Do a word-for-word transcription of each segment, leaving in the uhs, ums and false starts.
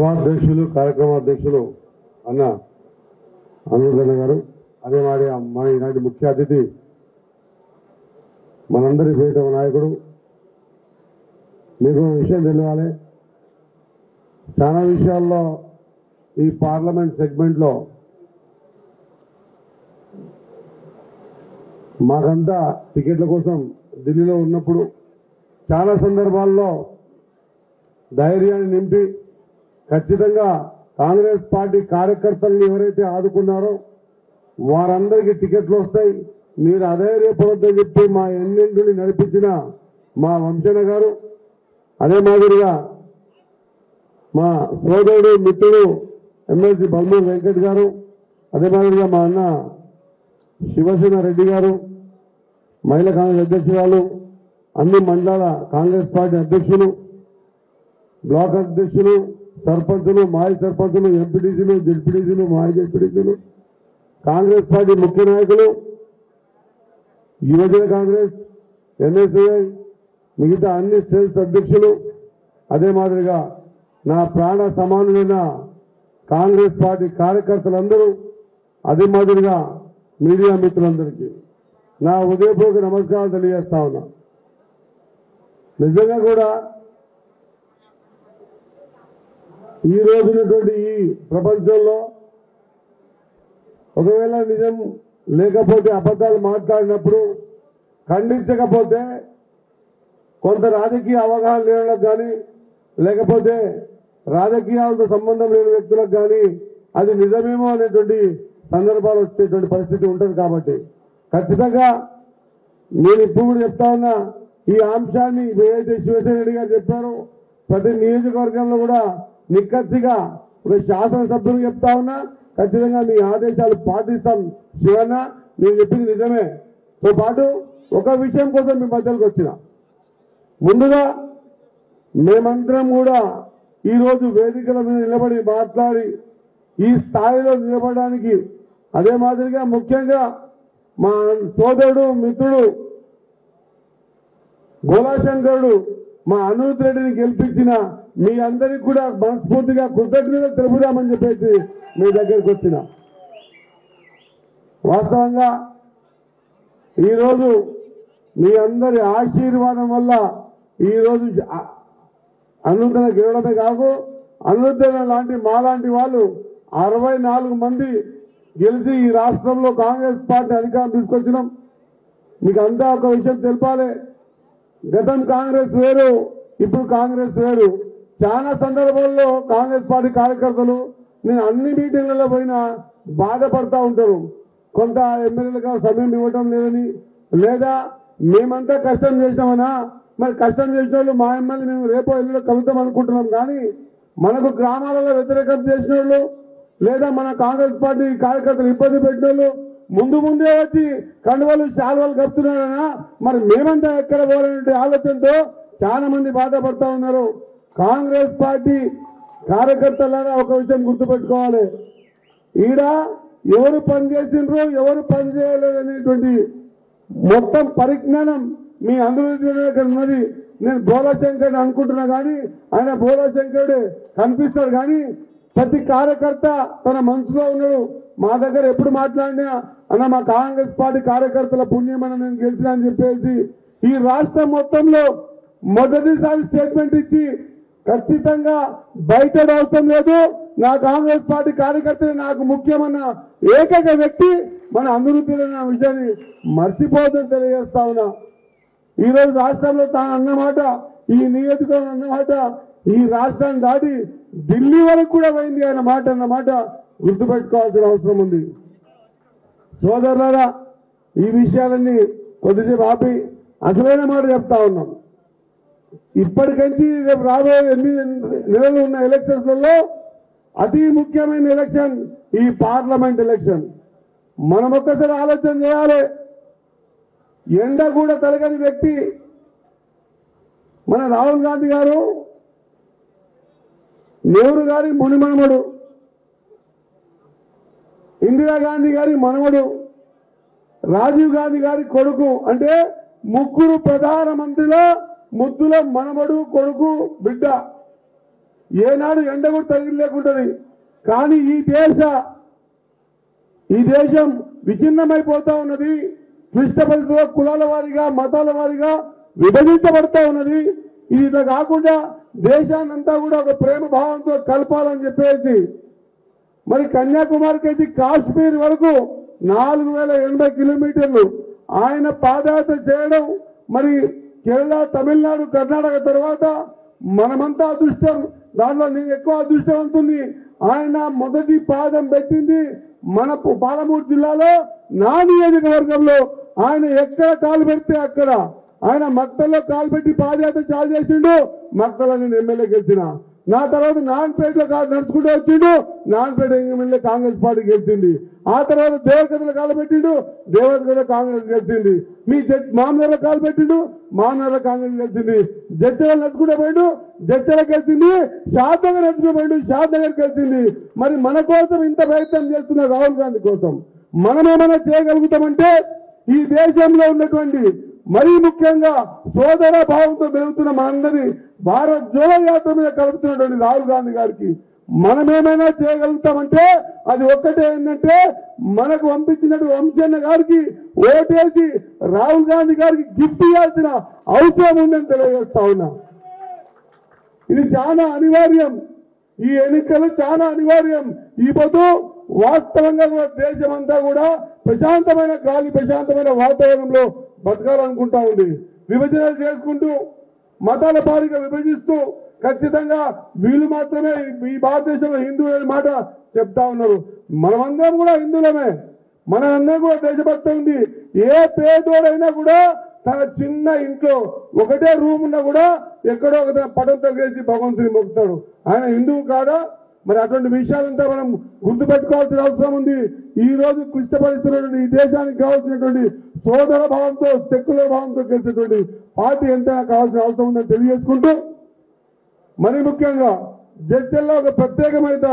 ఉపాధ్యక్షులు కార్యక్రమాధ్యక్షులు అన్న అనురాధ గారు, అదే మాది మన ఈనాటి ముఖ్య అతిథి మనందరి ప్రియతమ నాయకుడు. మీకు విషయం తెలియాలి, చాలా విషయాల్లో ఈ పార్లమెంట్ సెగ్మెంట్ లో మాకంతా టికెట్ల కోసం ఢిల్లీలో ఉన్నప్పుడు చాలా సందర్భాల్లో ధైర్యాన్ని నింపి ఖచ్చితంగా కాంగ్రెస్ పార్టీ కార్యకర్తలను ఎవరైతే ఆదుకున్నారో వారందరికీ టికెట్లు వస్తాయి, మీరు అధైర్యపడొద్దని చెప్పి మా ఎన్నింటిని నడిపించిన మా వంశన్న గారు, అదే మాదిరిగా మా సోదరుడు మిత్రుడు ఎమ్మెల్సీ బల్మూరు వెంకట్ గారు, అదే మాదిరిగా మా అన్న శివసేన రెడ్డి గారు, మహిళా కాంగ్రెస్ అధ్యక్షురాలు, అన్ని మండలాల కాంగ్రెస్ పార్టీ అధ్యక్షులు, బ్లాక్ అధ్యక్షులు, సర్పంచులు, మాజీ సర్పంచులు, ఎంపీటీసీలు, జెడ్పీటీసీలు, మాజీ జెడ్పీటీసీలు, కాంగ్రెస్ పార్టీ ముఖ్య నాయకులు, యువజన కాంగ్రెస్, ఎన్ఎస్ఐ, మిగతా అన్ని సెల్స్ అధ్యక్షులు, అదే మాదిరిగా నా ప్రాణ సమానులైన కాంగ్రెస్ పార్టీ కార్యకర్తలందరూ, అదే మాదిరిగా మీడియా మిత్రులందరికీ నా ఉదయపూర్వక నమస్కారాలు తెలియజేస్తా ఉన్నా. నిజంగా కూడా ఈ రోజునటువంటి ఈ ప్రపంచంలో ఒకవేళ నిజం లేకపోతే అబద్దాలు మాట్లాడినప్పుడు ఖండించకపోతే కొంత రాజకీయ అవగాహన లేని కానీ లేకపోతే రాజకీయాలతో సంబంధం లేని వ్యక్తులకు కానీ అది నిజమేమో అనేటువంటి సందర్భాలు వచ్చేటువంటి పరిస్థితి ఉంటుంది. కాబట్టి ఖచ్చితంగా నేను ఇప్పుడు కూడా చెప్తా ఉన్నా, ఈ అంశాన్ని ఏదైతే శివసేన రెడ్డి గారు చెప్పారో ప్రతి నియోజకవర్గంలో కూడా నిక్కచ్చిగా ఒక శాసనసభ్యులు చెప్తా ఉన్నా, ఖచ్చితంగా మీ ఆదేశాలు పాటిస్తాం. శివన్న నేను చెప్పింది నిజమే. తో పాటు ఒక విషయం కోసం మీ మధ్యలోకి వచ్చిన, ముందుగా మేమందరం కూడా ఈరోజు వేదికల మీద నిలబడి మాట్లాడి ఈ స్థాయిలో నిలబడడానికి, అదే మాదిరిగా ముఖ్యంగా మా సోదరుడు మిత్రుడు గోలాశంకరుడు మా అనిరుద్ రెడ్డిని గెలిపించిన మీ అందరికీ కూడా మనస్ఫూర్తిగా కృతజ్ఞతలు తెలుపుదామని చెప్పేసి మీ దగ్గరికి వచ్చిన. వాస్తవంగా ఈరోజు మీ అందరి ఆశీర్వాదం వల్ల ఈరోజు అనిరుద్ధన గెలవడమే కాదు, అనిరుద్ధన లాంటి మాలాంటి వాళ్ళు అరవై నాలుగు మంది గెలిచి ఈ రాష్ట్రంలో కాంగ్రెస్ పార్టీ అధికారం తీసుకొచ్చినాం. మీకు అంతా ఒక విషయం తెలపాలి, గతం కాంగ్రెస్ వేరు, ఇప్పుడు కాంగ్రెస్ వేరు. చాలా సందర్భాల్లో కాంగ్రెస్ పార్టీ కార్యకర్తలు నేను అన్ని మీటింగ్లలో పోయినా బాధపడతా ఉంటారు. కొంత ఎమ్మెల్యేలుగా సమయం ఇవ్వటం లేదని, లేదా మేమంతా కష్టం చేసినామనా, మరి కష్టం చేసిన వాళ్ళు మా ఎమ్మెల్యే మేము రేపో ఎల్లుండో కలుగుతాం అనుకుంటున్నాం. కానీ మనకు గ్రామాలలో వ్యతిరేకత చేసిన వాళ్ళు, లేదా మన కాంగ్రెస్ పార్టీ కార్యకర్తలు ఇబ్బంది పెట్టిన వాళ్ళు ముందు ముందే వచ్చి కండువలు శాలువలు కప్పుతున్నారనా, మరి మేమంతా ఎక్కడ పోవాలనే ఆలోచనతో చాలా మంది బాధపడతా ఉన్నారు. కాంగ్రెస్ పార్టీ కార్యకర్తలారా ఒక విషయం గుర్తుపెట్టుకోవాలి, ఈడ ఎవరు పని చేసిండ్రు ఎవరు పని చేయలేదు అనేటువంటి మొత్తం పరిజ్ఞానం మీ అందరి దగ్గర ఉన్నది. నేను బోలాశంకర్ అనుకుంటున్నా కానీ ఆయన బోలాశంకరుడే కనిపిస్తాడు, కానీ ప్రతి కార్యకర్త తన మనసులో ఉన్నాడు. మా దగ్గర ఎప్పుడు మాట్లాడినా అన్న మా కాంగ్రెస్ పార్టీ కార్యకర్తల పుణ్యమని నేను గెలిచినా అని చెప్పేసి ఈ రాష్ట్రం మొత్తంలో మొదటిసారి స్టేట్మెంట్ ఇచ్చి ఖచ్చితంగా బయట అవసరం లేదు, నా కాంగ్రెస్ పార్టీ కార్యకర్తలు నాకు ముఖ్యమన్న ఏకైక వ్యక్తి మన అనిరుద్ధులైన విషయాన్ని మర్చిపోదని తెలియజేస్తా ఉన్నా. ఈ రోజు రాష్ట్రంలో తాను అన్నమాట, ఈ నియోజకవర్గం అన్నమాట ఈ రాష్ట్రాన్ని దాటి ఢిల్లీ వరకు కూడా పోయింది ఆయన మాట అన్నమాట గుర్తుపెట్టుకోవాల్సిన అవసరం ఉంది. సోదరులారా, ఈ విషయాలన్నీ కొద్దిసేపు ఆపి అసలైన మాట చెప్తా ఉన్నాం. ఇప్పటికంచి రేపు రాబోయే ఎనిమిది నెలలు ఉన్న ఎలక్షన్స్లలో అతి ముఖ్యమైన ఎలక్షన్ ఈ పార్లమెంట్ ఎలక్షన్. మనం ఒక్కసారి ఆలోచన చేయాలి, ఎండ కూడా తలగని వ్యక్తి మన రాహుల్ గాంధీ గారు నెహ్రూ గారి మునిమనమడు, ఇందిరాగాంధీ గారి మనవడు, రాజీవ్ గాంధీ గారి కొడుకు, అంటే ముగ్గురు ప్రధానమంత్రిలో ముద్దుల మనవడు కొడుకు బిడ్డ. ఏనాడు ఎండ కూడా తగిలి లేకుంటది. కానీ ఈ దేశ ఈ దేశం విచ్ఛిన్నమైపోతా ఉన్నది. క్లిష్ట పరిస్థితుల్లో కులాల వారీగా మతాల వారీగా విభజించబడతా ఉన్నది. ఇది ఇట్లా కాకుండా దేశాన్నంతా కూడా ఒక ప్రేమ భావంతో కలపాలని చెప్పేసి మరి కన్యాకుమారికి అయితే కాశ్మీర్ వరకు నాలుగు వేల ఎనభై కిలోమీటర్లు ఆయన పాదయాత్ర చేయడం, మరి కేరళ, తమిళనాడు, కర్ణాటక తర్వాత మనమంతా అదృష్టం, దాంట్లో నేను ఎక్కువ అదృష్టవంతుని. ఆయన మొదటి పాదం పెట్టింది మన పాలమూరు జిల్లాలో నా నియోజకవర్గంలో. ఆయన ఎక్కడ కాలు పెడితే అక్కడ, ఆయన మక్తల్లో కాలు పెట్టి పాదయాత్ర చాలు చేసిండు. మక్తల్లో నేను ఎమ్మెల్యే గెలిచిన. నా తర్వాత నాన్పేటలో నడుచుకుంటూ వచ్చిండు. నాన్పేట ఎమ్మెల్యే కాంగ్రెస్ పార్టీ గెలిచింది. ఆ తర్వాత దేవగతిలో కాలు పెట్టిండు, దేవగతిలో కాంగ్రెస్ గెలిచింది. మీ మామనగర్లో కాలు పెట్టిండు, మామనగర్లో కాంగ్రెస్ గెలిచింది. జడ్చల నడుచుకుంటూ పోయిండు, జడ్చల గెలిచింది. షాద్నగర్ నడుచుకుంటూ పోయిండు, షాద్నగర్ గెలిచింది. మరి మన కోసం ఇంత ప్రయత్నం చేస్తున్న రాహుల్ గాంధీ కోసం మనం ఏమైనా చేయగలుగుతామంటే ఈ దేశంలో ఉన్నటువంటి మరీ ముఖ్యంగా సోదర భావంతో పెరుగుతున్న మనందరినీ భారత్ జోడో యాత్ర మీద కలుపుతున్నటువంటి రాహుల్ గాంధీ గారికి మనమేమైనా చేయగలుగుతామంటే అది ఒక్కటే ఏంటంటే మనకు పంపించినట్టు వంశన్న గారికి ఓటేసి రాహుల్ గాంధీ గారికి గిఫ్ట్ ఇవ్వాల్సిన అవసరం ఉందని తెలియజేస్తా ఉన్నా. ఇది చాలా అనివార్యం. ఈ ఎన్నికలు చాలా అనివార్యం. ఈ పొద్దు వాస్తవంగా కూడా దేశమంతా కూడా ప్రశాంతమైన గాలి, ప్రశాంతమైన వాతావరణంలో బతకాలనుకుంటా ఉంది. విభజనలు చేసుకుంటూ మతాల పారిగా విభజిస్తూ ఖచ్చితంగా వీళ్ళు మాత్రమే ఈ భారతదేశంలో హిందువుల మాట చెప్తా ఉన్నారు. మనమందరం కూడా హిందువులమే, మనందరం కూడా దేశభక్తి ఉంది. ఏ పేదోడైనా కూడా తన చిన్న ఇంట్లో ఒకటే రూమ్ ఉన్నా కూడా ఎక్కడో ఒక పటం తగ్గేసి భగవంతుని మొక్కుతాడు. ఆయన హిందువు కాదా? మరి అటువంటి విషయాలంతా మనం గుర్తుపెట్టుకోవాల్సిన అవసరం ఉంది. ఈ రోజు క్లిష్టపరిస్తున్నటువంటి ఈ దేశానికి కావాల్సినటువంటి సోదర భావంతో, సెక్యులర్ భావంతో గెలిచేటువంటి పార్టీ ఎంతైనా కావాల్సిన అవసరం ఉందని తెలియజేసుకుంటూ, మరి ముఖ్యంగా జడ్చల్లో ఒక ప్రత్యేకమైన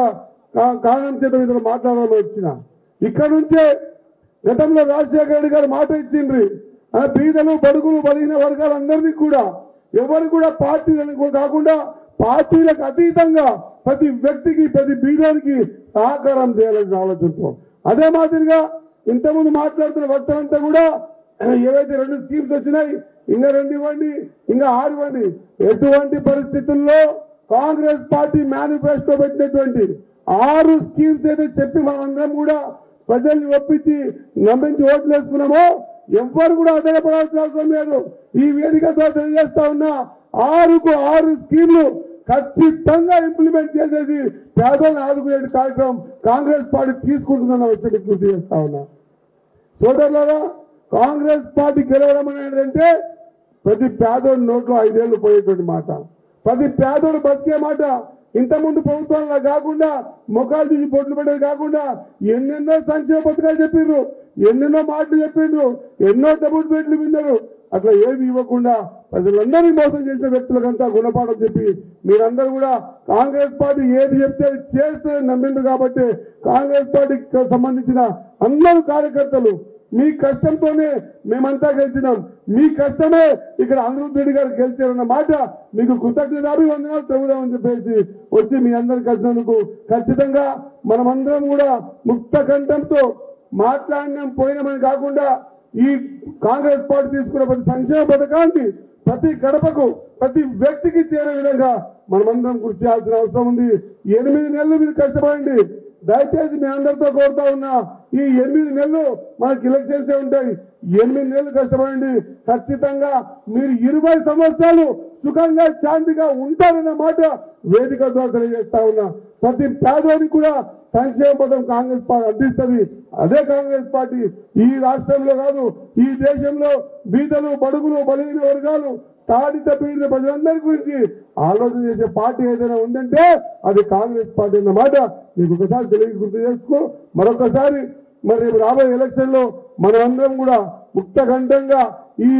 కారణం చేత మీద మాట్లాడాలని వచ్చిన ఇక్కడ నుంచే గతంలో రాజశేఖర రెడ్డి గారు మాట ఇచ్చిండ్రి, బీదలు, బడుగులు, బలిగిన వర్గాలందరినీ కూడా ఎవరు కూడా పార్టీలకు కాకుండా పార్టీలకు అతీతంగా ప్రతి వ్యక్తికి, ప్రతి బీదోనికి సహకారం చేయాలని ఆలోచనతో అదే మాదిరిగా ఇంతకుముందు మాట్లాడుతున్న వక్తలంతా కూడా ఏవైతే రెండు స్కీమ్స్ వచ్చినాయి, ఇంకా రెండు ఇవ్వండి, ఇంకా ఆరు ఇవ్వండి. ఎటువంటి పరిస్థితుల్లో కాంగ్రెస్ పార్టీ మేనిఫెస్టో పెట్టినటువంటి ఆరు స్కీమ్స్ అయితే చెప్పి మనందరం కూడా ప్రజల్ని ఒప్పించి నమ్మించి ఓట్లు వేసుకున్నామో ఎవ్వరు కూడా ఆధారపడాల్సిన అవసరం లేదు. ఈ వేదికతో తెలియజేస్తా ఉన్నా ఆరుకు ఆరు స్కీమ్లు ఖచ్చితంగా ఇంప్లిమెంట్ చేసేసి పేదలను ఆదుకునే కార్యక్రమం కాంగ్రెస్ పార్టీ తీసుకుంటుందన్న వచ్చి గుర్తు చేస్తా ఉన్నా. సోదరులారా, కాంగ్రెస్ పార్టీ గెలవడం అనేది ప్రతి పేదోడి నోట్లో ఐదేళ్లు పోయేటువంటి మాట, ప్రతి పేదోడు బతికే మాట. ఇంతకుముందు ప్రభుత్వంలో కాకుండా ముఖాలు తీసి బొట్లు పెట్టేది కాకుండా ఎన్నెన్నో సంక్షేమ పథకాలు చెప్పిండ్రు, ఎన్నెన్నో మాటలు చెప్పిండ్రు, ఎన్నో డబుల్ బెడ్లు విన్నారు. అట్లా ఏమి ఇవ్వకుండా ప్రజలందరినీ మోసం చేసిన వ్యక్తులకంతా గుణపాఠం చెప్పి మీరందరూ కూడా కాంగ్రెస్ పార్టీ ఏది చెప్తే చేస్తే నమ్మిండ్రు. కాబట్టి కాంగ్రెస్ పార్టీకి సంబంధించిన అందరూ కార్యకర్తలు మీ కష్టంతోనే మేమంతా గెలిచినాం, మీ కష్టమే ఇక్కడ అనిరుద్ధ్ రెడ్డి గారు గెలిచారన్న మాట మీకు కృతజ్ఞతాభివందనాలు చెబుదామని చెప్పేసి వచ్చి మీ అందరు కలిసినందుకు ఖచ్చితంగా మనమందరం కూడా ముక్త కంఠంతో మాట్లాడినాం పోయినామని కాకుండా ఈ కాంగ్రెస్ పార్టీ తీసుకున్న ప్రతి సంక్షేమ పథకాన్ని ప్రతి గడపకు, ప్రతి వ్యక్తికి చేరే విధంగా మనమందరం కృషి చేయాల్సిన అవసరం ఉంది. ఎనిమిది నెలలు మీరు కష్టపడండి. దయచేసి మీ అందరితో కోరుతా ఉన్నా, ఈ ఎనిమిది నెలలు మనకి ఎలక్షన్స్ ఉంటాయి. ఎనిమిది నెలలు కష్టపడండి. ఖచ్చితంగా మీరు ఇరవై సంవత్సరాలు సుఖంగా, శాంతిగా ఉంటారన్న మాట వేదిక ద్వారా తెలియజేస్తా ఉన్నా. ప్రతి పేదోడికి కూడా సంక్షేమ పథకం కాంగ్రెస్ పార్టీ అందిస్తుంది. అదే కాంగ్రెస్ పార్టీ ఈ రాష్ట్రంలో కాదు, ఈ దేశంలో బీదలు, బడుగులు, బలహీన వర్గాలు, తాడిత పీడిత ప్రజలందరి గురించి ఆలోచన చేసే పార్టీ ఏదైనా ఉందంటే అది కాంగ్రెస్ పార్టీ అన్నమాట మీకు ఒకసారి తెలియ గుర్తు చేసుకో. మరొకసారి మరి రాబోయే ఎలక్షన్ లో మనమందరం కూడా ముక్తకంఠంగా ఈ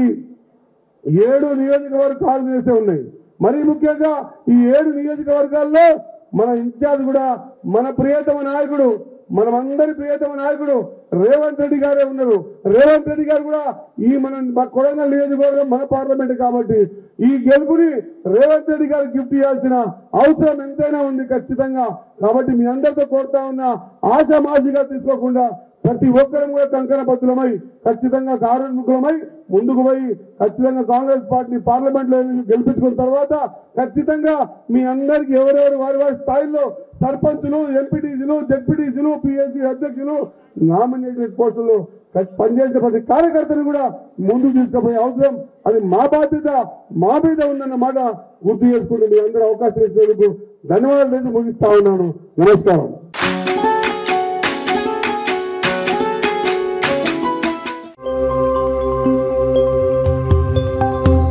ఏడు నియోజకవర్గాలు చేసే ఉన్నాయి. మరీ ముఖ్యంగా ఈ ఏడు నియోజకవర్గాల్లో మన ఇన్ఛార్జ్ కూడా మన ప్రియతమ నాయకుడు, మనమందరి ప్రియతమ నాయకుడు రేవంత్ రెడ్డి గారే ఉన్నారు. రేవంత్ రెడ్డి గారు కూడా ఈ మన కొడంగల్ నియోజకవర్గం మన పార్లమెంట్ కాబట్టి ఈ గెలుపుని రేవంత్ రెడ్డి గారు గిఫ్ట్ ఇవ్వాల్సిన అవసరం ఎంతైనా ఉంది ఖచ్చితంగా. కాబట్టి మీ అందరితో కోరుతా ఉన్న ఆశామాషిగా తీసుకోకుండా ప్రతి ఒక్కరం కూడా కంకణబద్ధులమై ఖచ్చితంగా కార్మికులమై ముందుకు పోయి ఖచ్చితంగా కాంగ్రెస్ పార్టీ పార్లమెంట్ లో గెలిపించుకున్న తర్వాత ఖచ్చితంగా మీ అందరికీ ఎవరెవరు వారి వారి స్థాయిలో సర్పంచులు, ఎంపీటీసీలు, జెడ్పీటీసీలు, పిఎస్సీ అధ్యక్షులు, నామినేటెడ్ పోస్టులు పనిచేసే ప్రతి కార్యకర్తను కూడా ముందుకు తీసుకుపోయే అవసరం అది మా బాధ్యత, మా మీద ఉందన్న మాట గుర్తు చేసుకుంటూ మీ అందరూ అవకాశం ఇచ్చినందుకు ధన్యవాదాలు ముగిస్తా ఉన్నాను. నమస్కారం.